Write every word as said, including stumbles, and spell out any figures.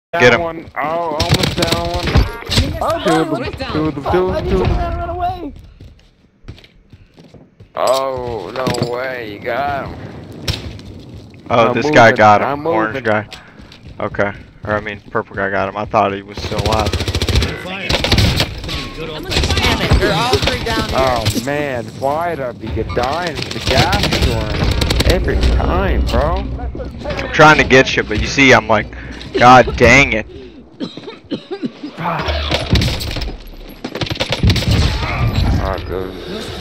Get him. One. Oh, almost down one. Oh, Two, two, two, two, two. Run away! Oh, no way, you got him. Oh, I'm this guy moving, got him. I'm Orange moving. guy. Okay. Or I mean, purple guy got him. I thought he was still alive. Fire. Good old Damn it, they're all three down here. Oh man, why do I be dying to the gas storm every time, bro? I'm trying to get you, but you see, I'm like, God dang it. Oh, dude.